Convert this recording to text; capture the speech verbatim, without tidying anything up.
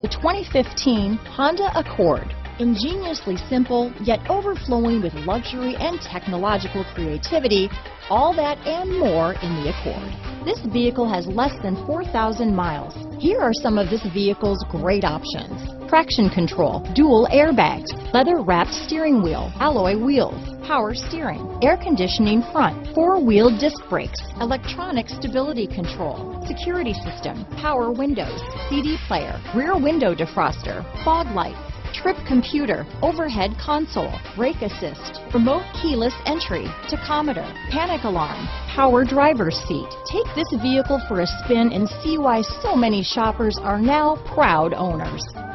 The twenty fifteen Honda Accord. Ingeniously simple, yet overflowing with luxury and technological creativity, all that and more in the Accord. This vehicle has less than four thousand miles. Here are some of this vehicle's great options: traction control, dual airbags, leather-wrapped steering wheel, alloy wheels, power steering, air conditioning front, four-wheel disc brakes, electronic stability control, security system, power windows, C D player, rear window defroster, fog lights, trip computer, overhead console, brake assist, remote keyless entry, tachometer, panic alarm, power driver's seat. Take this vehicle for a spin and see why so many shoppers are now proud owners.